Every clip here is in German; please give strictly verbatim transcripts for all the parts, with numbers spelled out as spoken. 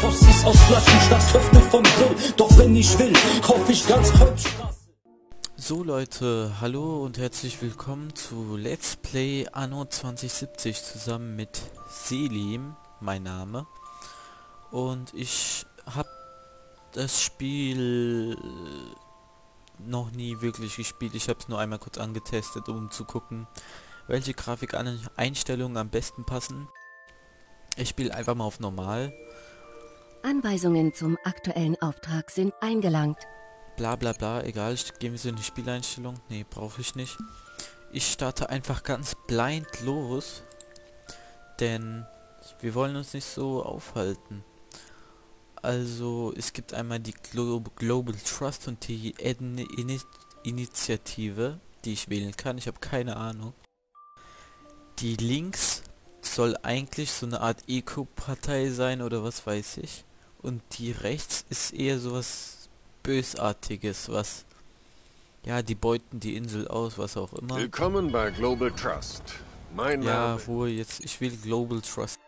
Tossis aus Flaschen statt Köfte vom Grill. Doch wenn ich will, kauf ich ganz Kolbstraße. So Leute, hallo und herzlich willkommen zu Let's Play Anno zwanzig siebzig zusammen mit Selim, mein Name. Und ich habe das Spiel noch nie wirklich gespielt. Ich habe es nur einmal kurz angetestet, um zu gucken, welche Grafikeinstellungen am besten passen. Ich spiele einfach mal auf normal. Anweisungen zum aktuellen Auftrag sind eingelangt. Bla bla bla, egal, ich gehe mir so in die Spieleinstellung. Nee, brauche ich nicht. Ich starte einfach ganz blind los, denn wir wollen uns nicht so aufhalten. Also, es gibt einmal die Glo Global Trust und die Eden Ini Initiative, die ich wählen kann. Ich habe keine Ahnung. Die links soll eigentlich so eine Art Eco-Partei sein oder was weiß ich. Und die rechts ist eher sowas Bösartiges, was, ja, die beuten die Insel aus, was auch immer. Willkommen bei Global Trust. Mein Name... Ja, Ruhe jetzt, ich will Global Trust.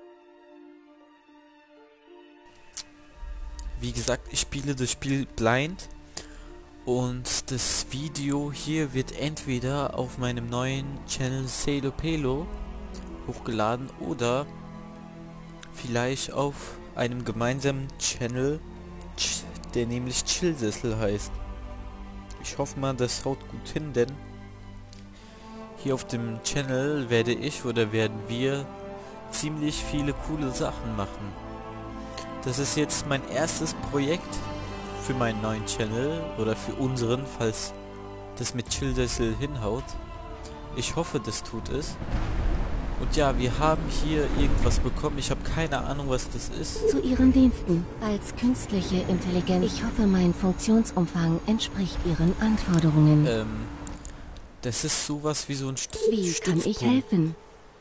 Wie gesagt, ich spiele das Spiel blind und das Video hier wird entweder auf meinem neuen Channel Celopelo hochgeladen oder vielleicht auf einem gemeinsamen Channel, der nämlich Chillsessel heißt. Ich hoffe mal, das haut gut hin, denn hier auf dem Channel werde ich oder werden wir ziemlich viele coole Sachen machen. Das ist jetzt mein erstes Projekt für meinen neuen Channel oder für unseren, falls das mit Chillsessel hinhaut. Ich hoffe, das tut es. Und ja, wir haben hier irgendwas bekommen. Ich habe keine Ahnung, was das ist. Zu Ihren Diensten als künstliche Intelligenz. Ich hoffe, mein Funktionsumfang entspricht Ihren Anforderungen. Ähm, das ist sowas wie so ein St Wie kann ich Stützpunkt. helfen?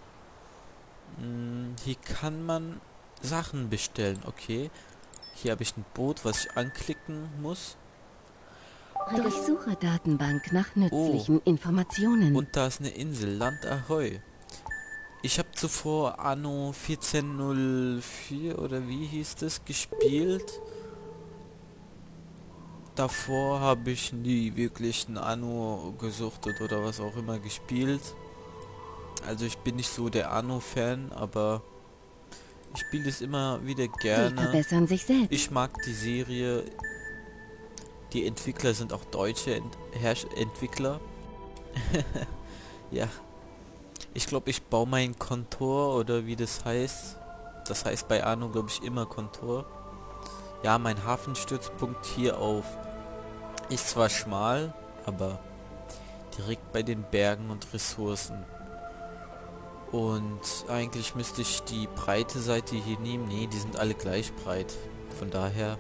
Hm, hier kann man Sachen bestellen, okay. Hier habe ich ein Boot, was ich anklicken muss. Durchsuche Datenbank nach nützlichen Oh. Informationen. Und da ist eine Insel, Land Ahoi. Ich habe zuvor Anno vierzehn null vier oder wie hieß das gespielt. Davor habe ich nie wirklich ein Anno gesuchtet oder was auch immer gespielt. Also ich bin nicht so der Anno-Fan, aber ich spiele es immer wieder Sie gerne. verbessern sich selbst. Ich mag die Serie. Die Entwickler sind auch deutsche Ent Herrsch Entwickler. Ja. Ich glaube, ich baue mein Kontor oder wie das heißt. Das heißt bei Anno, glaube ich, immer Kontor. Ja, mein Hafenstützpunkt hier auf ist zwar schmal, aber direkt bei den Bergen und Ressourcen. Und eigentlich müsste ich die breite Seite hier nehmen. Nee, die sind alle gleich breit. Von daher...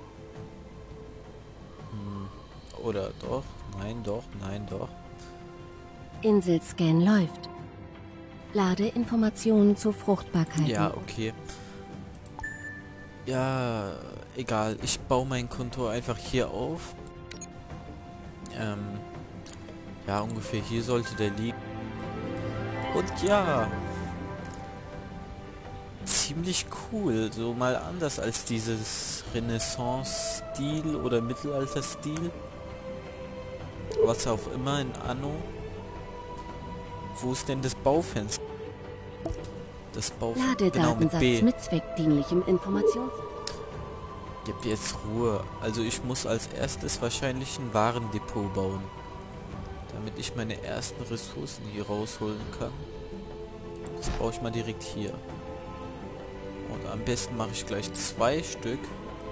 Hm, oder doch? Nein, doch, nein, doch. Inselscan läuft. Lade Informationen zur Fruchtbarkeit. Ja, okay. Ja, egal. Ich baue mein Kontor einfach hier auf. Ähm, ja, ungefähr hier sollte der liegen. Und ja, ziemlich cool. So mal anders als dieses Renaissance-Stil oder Mittelalter-Stil. Was auch immer in Anno. Wo ist denn das Baufenster? Das Baufenster, genau, mit Ladedatensatz B. mit zweckdienlichem Informations... Gib jetzt Ruhe. Also ich muss als erstes wahrscheinlich ein Warendepot bauen. Damit ich meine ersten Ressourcen hier rausholen kann. Das baue ich mal direkt hier. Und am besten mache ich gleich zwei Stück.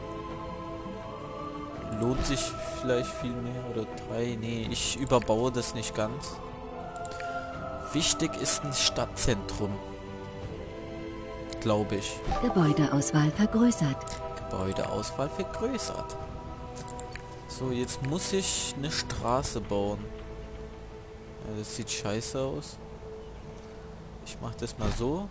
Lohnt sich vielleicht viel mehr oder drei. Nee, ich überbaue das nicht ganz. Wichtig ist ein Stadtzentrum. Glaube ich. Gebäudeauswahl vergrößert. Gebäudeauswahl vergrößert. So, jetzt muss ich eine Straße bauen. Ja, das sieht scheiße aus. Ich mache das mal so.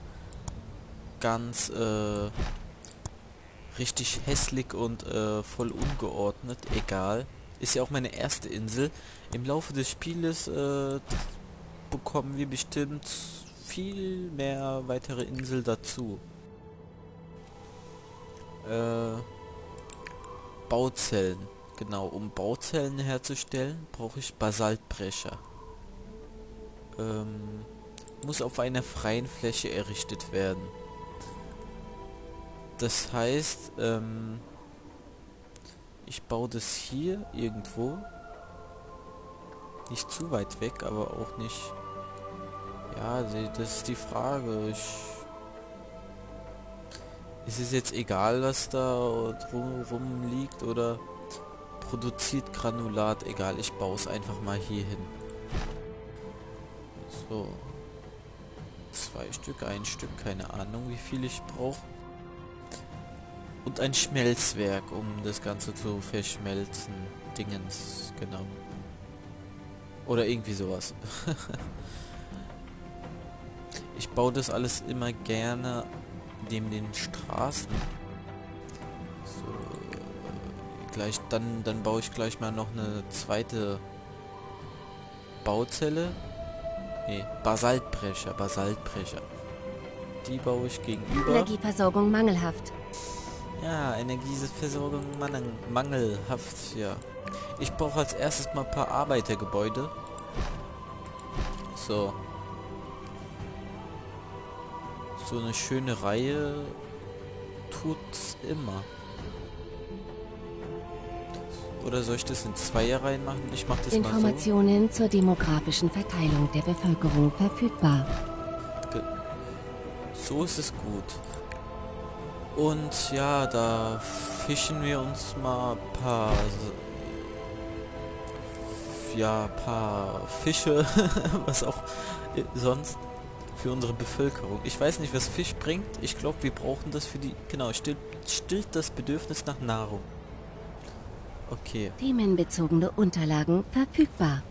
Ganz äh, richtig hässlich und äh, voll ungeordnet. Egal. Ist ja auch meine erste Insel. Im Laufe des Spieles äh, bekommen wir bestimmt viel mehr weitere Insel dazu. Äh, Bauzellen. Genau, um Bauzellen herzustellen, brauche ich Basaltbrecher. Ähm, muss auf einer freien Fläche errichtet werden. Das heißt, ähm, ich baue das hier irgendwo. Nicht zu weit weg, aber auch nicht... Ja, das ist die Frage. Ich... Ist es jetzt egal, was da drumherum liegt, oder produziert Granulat? Egal, ich baue es einfach mal hier hin. So. Zwei Stück, ein Stück, keine Ahnung, wie viel ich brauche. Und ein Schmelzwerk, um das Ganze zu verschmelzen. Dingens, genau. Oder irgendwie sowas. Ich baue das alles immer gerne neben den Straßen. So, gleich dann dann baue ich gleich mal noch eine zweite Bauzelle. Nee, Basaltbrecher, Basaltbrecher. Die baue ich gegenüber. Energieversorgung mangelhaft. Ja, Energieversorgung mangel, mangelhaft, ja. Ich brauche als erstes mal ein paar Arbeitergebäude. So. So eine schöne Reihe tut's immer. Oder soll ich das in Zweierreihen machen? Ich mache das mal so. Informationen zur demografischen Verteilung der Bevölkerung verfügbar. Ge so ist es gut. Und ja, da fischen wir uns mal ein paar... Ja, paar Fische, was auch sonst für unsere Bevölkerung. Ich weiß nicht, was Fisch bringt. Ich glaube, wir brauchen das für die... Genau, stillt, stillt das Bedürfnis nach Nahrung. Okay. Themenbezogene Unterlagen verfügbar.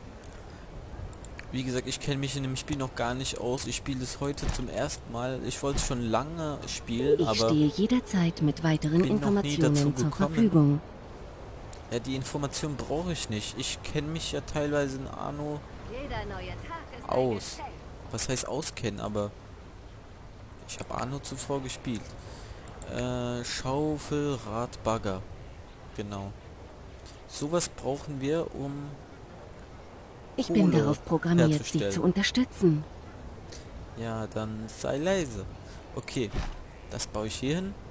Wie gesagt, ich kenne mich in dem Spiel noch gar nicht aus. Ich spiele es heute zum ersten Mal. Ich wollte es schon lange spielen, Ich aber... stehe jederzeit mit weiteren bin noch nie dazu Informationen zur gekommen. Verfügung. Ja, die Information brauche ich nicht. Ich kenne mich ja teilweise in Anno aus. Was heißt auskennen, aber ich habe Anno zuvor gespielt. Äh, Schaufel, Rad, Bagger. Genau. Sowas brauchen wir, um Ich bin Kohle darauf programmiert, Sie herzustellen. zu unterstützen. Ja, dann sei leise. Okay, das baue ich hier hin.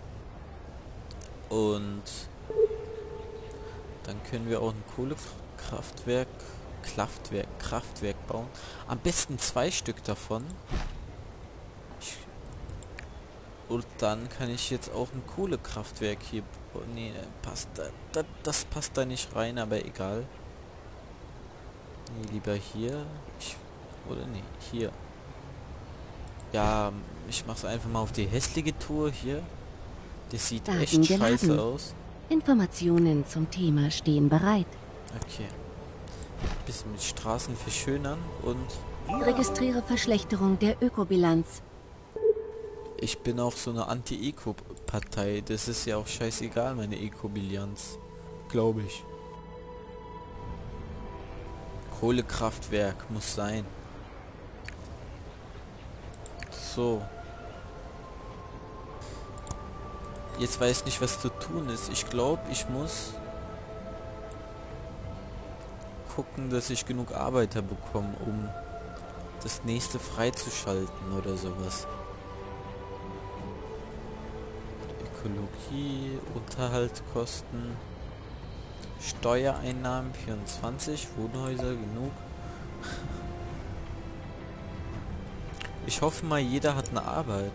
Und dann können wir auch ein Kohlekraftwerk, Kraftwerk, Kraftwerk bauen. Am besten zwei Stück davon. Ich, und dann kann ich jetzt auch ein Kohlekraftwerk hier... Oh, nee, passt da, da, das passt da nicht rein, aber egal. Nee, lieber hier. Ich, oder nee, hier. Ja, ich mach's einfach mal auf die hässliche Tour hier. Das sieht Daten echt geladen. scheiße aus. Informationen zum Thema stehen bereit. Okay. Bisschen mit Straßen verschönern und Registriere Verschlechterung der Ökobilanz. ich bin auch so eine Anti-Eco-Partei. Das ist ja auch scheißegal, meine Eco-Bilanz. Glaube ich. Kohlekraftwerk muss sein. So. Jetzt weiß ich nicht, was zu tun ist. Ich glaube, ich muss gucken, dass ich genug Arbeiter bekomme, um das nächste freizuschalten oder sowas. Ökologie, Unterhaltskosten, Steuereinnahmen vierundzwanzig, Wohnhäuser genug. Ich hoffe mal, jeder hat eine Arbeit.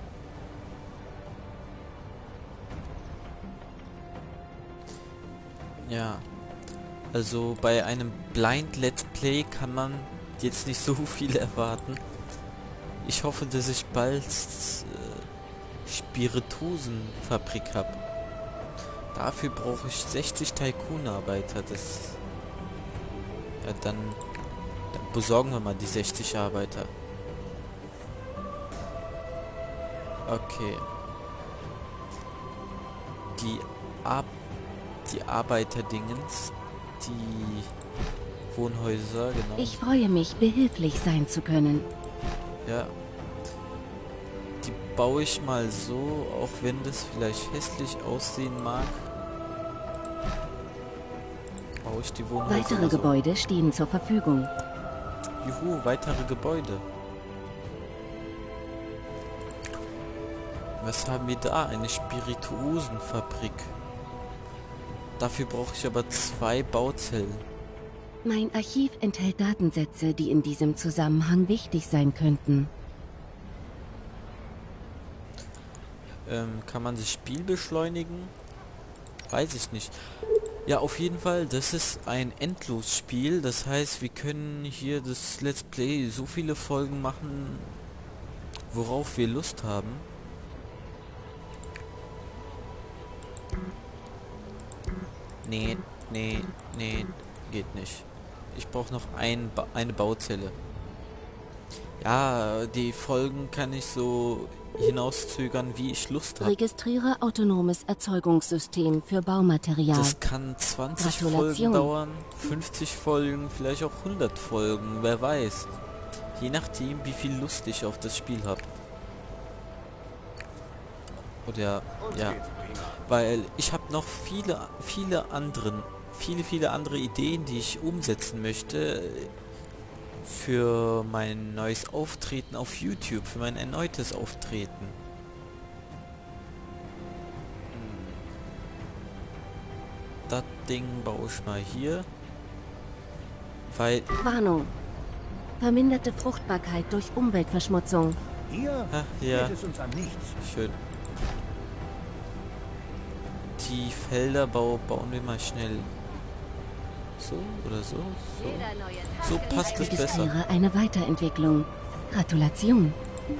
Ja, also bei einem Blind Let's Play kann man jetzt nicht so viel erwarten. Ich hoffe, dass ich bald äh, Spirituosenfabrik habe. Dafür brauche ich sechzig Tycoon-Arbeiter. Das ja, dann, dann besorgen wir mal die sechzig Arbeiter. Okay. Die Ab die Arbeiterdingens, die Wohnhäuser, genau. Ich freue mich, behilflich sein zu können. Ja. Die baue ich mal so, auch wenn das vielleicht hässlich aussehen mag. Baue ich die Wohnhäuser Weitere so. Gebäude stehen zur Verfügung. Juhu, weitere Gebäude. Was haben wir da? Eine Spirituosenfabrik. Dafür brauche ich aber zwei Bauzellen. Mein Archiv enthält Datensätze, die in diesem Zusammenhang wichtig sein könnten. Ähm, kann man das Spiel beschleunigen? Weiß ich nicht. Ja, auf jeden Fall, das ist ein Endlosspiel. Das heißt, wir können hier das Let's Play so viele Folgen machen, worauf wir Lust haben. Nee, nee, nee, geht nicht. Ich brauche noch ein ba eine Bauzelle. Ja, die Folgen kann ich so hinauszögern, wie ich Lust habe. Registriere autonomes Erzeugungssystem für Baumaterial. Das kann zwanzig Folgen Gratulation. dauern, fünfzig Folgen, vielleicht auch hundert Folgen, wer weiß. Je nachdem, wie viel Lust ich auf das Spiel habe. Oder, ja, weil ich habe noch viele, viele anderen, viele, viele andere Ideen, die ich umsetzen möchte für mein neues Auftreten auf YouTube, für mein erneutes Auftreten. Das Ding baue ich mal hier, weil, Warnung. Verminderte Fruchtbarkeit durch Umweltverschmutzung. Hier ach ja, fehlt es uns an nichts. schön. Die Felder bau, bauen wir mal schnell so oder so, so. So passt es besser. Registriere eine Weiterentwicklung. Gratulation.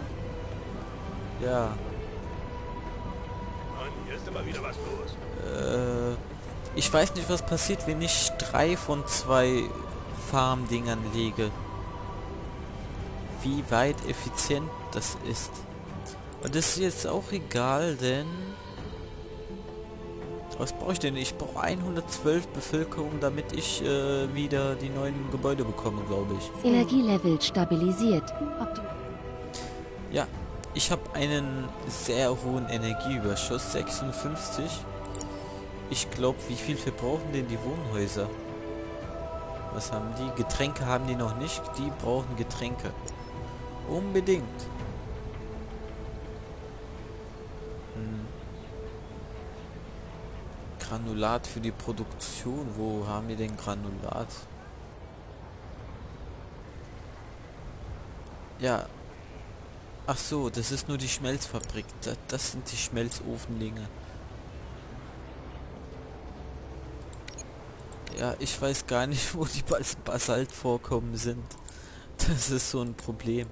Ja. Und hier ist immer wieder was los. Äh, ich weiß nicht, was passiert, wenn ich drei von zwei Farmdingern lege. Wie weit effizient das ist. Und das ist jetzt auch egal, denn... Was brauche ich denn? Ich brauche hundertzwölf Bevölkerung, damit ich äh, wieder die neuen Gebäude bekomme, glaube ich. Energielevel stabilisiert. Optim Ja, ich habe einen sehr hohen Energieüberschuss, sechsundfünfzig. Ich glaube, wie viel verbrauchen denn die Wohnhäuser? Was haben die? Getränke haben die noch nicht. Die brauchen Getränke. Unbedingt. Hm. Granulat für die Produktion. Wo haben wir denn Granulat? Ja. Ach so, das ist nur die Schmelzfabrik. Das, das sind die Schmelzofenlinge. Ja, ich weiß gar nicht, wo die Bas Basaltvorkommen sind. Das ist so ein Problem.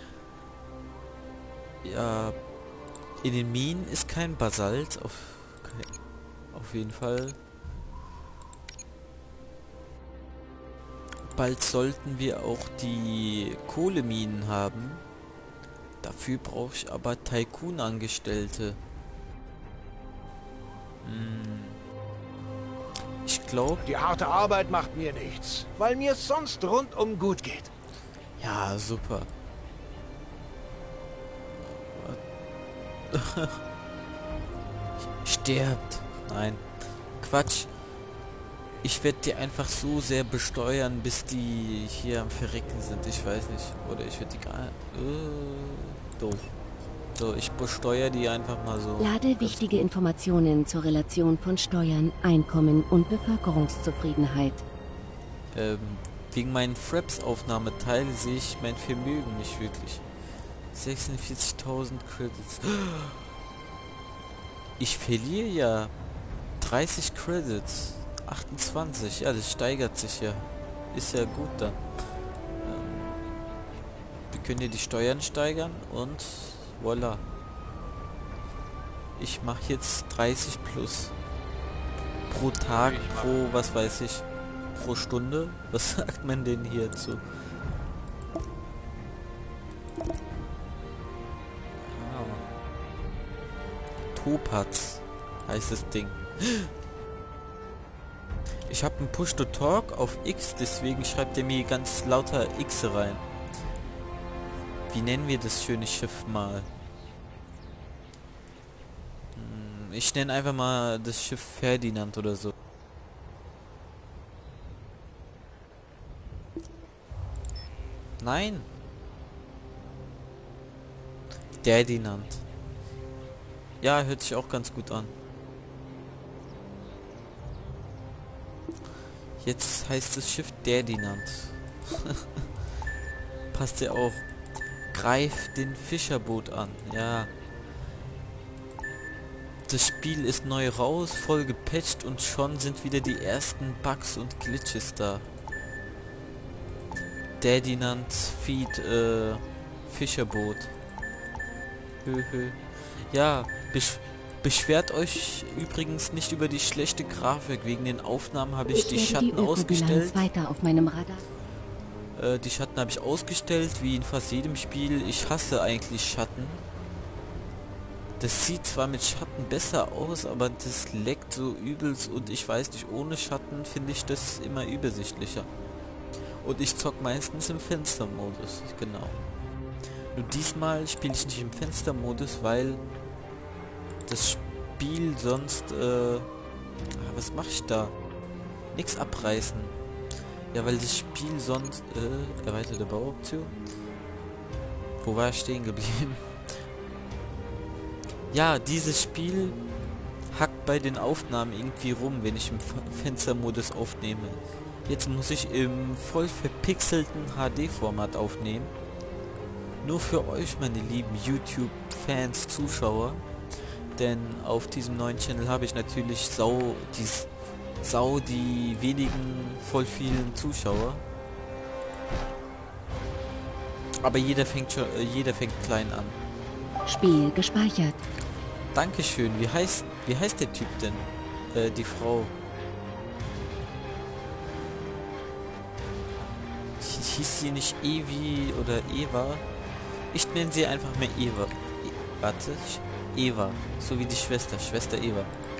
Ja, in den Minen ist kein Basalt. Auf, okay, auf jeden Fall. Bald sollten wir auch die Kohleminen haben. Dafür brauche ich aber Tycoon-Angestellte. Hm. Ich glaube... Die harte Arbeit macht mir nichts, weil mir es sonst rundum gut geht. Ja, super. Stirbt. Nein. Quatsch. Ich werde die einfach so sehr besteuern, bis die hier am Verrecken sind. Ich weiß nicht. Oder ich werde die gar nicht... Äh, doof. So, ich besteuere die einfach mal so. Lade wichtige Informationen zur Relation von Steuern, Einkommen und Bevölkerungszufriedenheit. Ähm, wegen meinen Fraps-Aufnahmeteil sehe ich mein Vermögen nicht wirklich. sechsundvierzigtausend Credits. Ich verliere ja dreißig Credits. achtundzwanzig. Ja, das steigert sich ja. Ist ja gut dann. Ähm, wir können hier die Steuern steigern und voila. Ich mache jetzt dreißig plus. Pro Tag, pro, was weiß ich, pro Stunde. Was sagt man denn hierzu? Ah. Topaz heißt das Ding. Ich habe einen Push-to-Talk auf X, deswegen schreibt er mir ganz lauter X rein. Wie nennen wir das schöne Schiff mal? Ich nenne einfach mal das Schiff Ferdinand oder so. Nein. Ferdinand. Ja, hört sich auch ganz gut an. Jetzt heißt das Schiff Ferdinand. Passt ja auch. Greif den Fischerboot an. Ja. Das Spiel ist neu raus, voll gepatcht und schon sind wieder die ersten Bugs und Glitches da. Ferdinand Feed äh, Fischerboot. Höhö. Ja, besch beschwert euch übrigens nicht über die schlechte Grafik. Wegen den Aufnahmen habe ich, ich die Schatten die ausgestellt. Weiter auf meinem Radar. Äh, die Schatten habe ich ausgestellt, wie in fast jedem Spiel. Ich hasse eigentlich Schatten. Das sieht zwar mit Schatten besser aus, aber das leckt so übelst und ich weiß nicht, ohne Schatten finde ich das immer übersichtlicher. Und ich zock meistens im Fenstermodus, genau. Nur diesmal spiele ich nicht im Fenstermodus, weil das Spiel sonst, äh, was mache ich da? Nix abreißen. Ja, weil das Spiel sonst, äh, erweiterte Bauoption. Wo war ich stehen geblieben? Ja, dieses Spiel hackt bei den Aufnahmen irgendwie rum, wenn ich im Fenstermodus aufnehme. Jetzt muss ich im voll verpixelten H D-Format aufnehmen. Nur für euch, meine lieben YouTube-Fans, Zuschauer. Denn auf diesem neuen Channel habe ich natürlich sau die, sau die wenigen, voll vielen Zuschauer. Aber jeder fängt schon, äh, jeder fängt klein an. Spiel gespeichert. Dankeschön. Wie heißt, wie heißt der Typ denn? Äh, die Frau. Hieß sie nicht Evi oder Eva? Ich nenne sie einfach mehr Eva. E warte. Eva. So wie die Schwester. Schwester Eva.